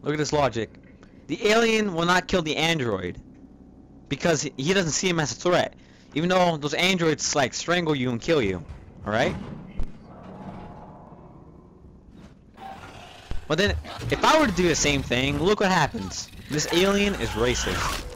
Look at this logic. The alien will not kill the android because he doesn't see him as a threat, even though those androids like strangle you and kill you. All right? But then, if I were to do the same thing, look what happens. This alien is racist.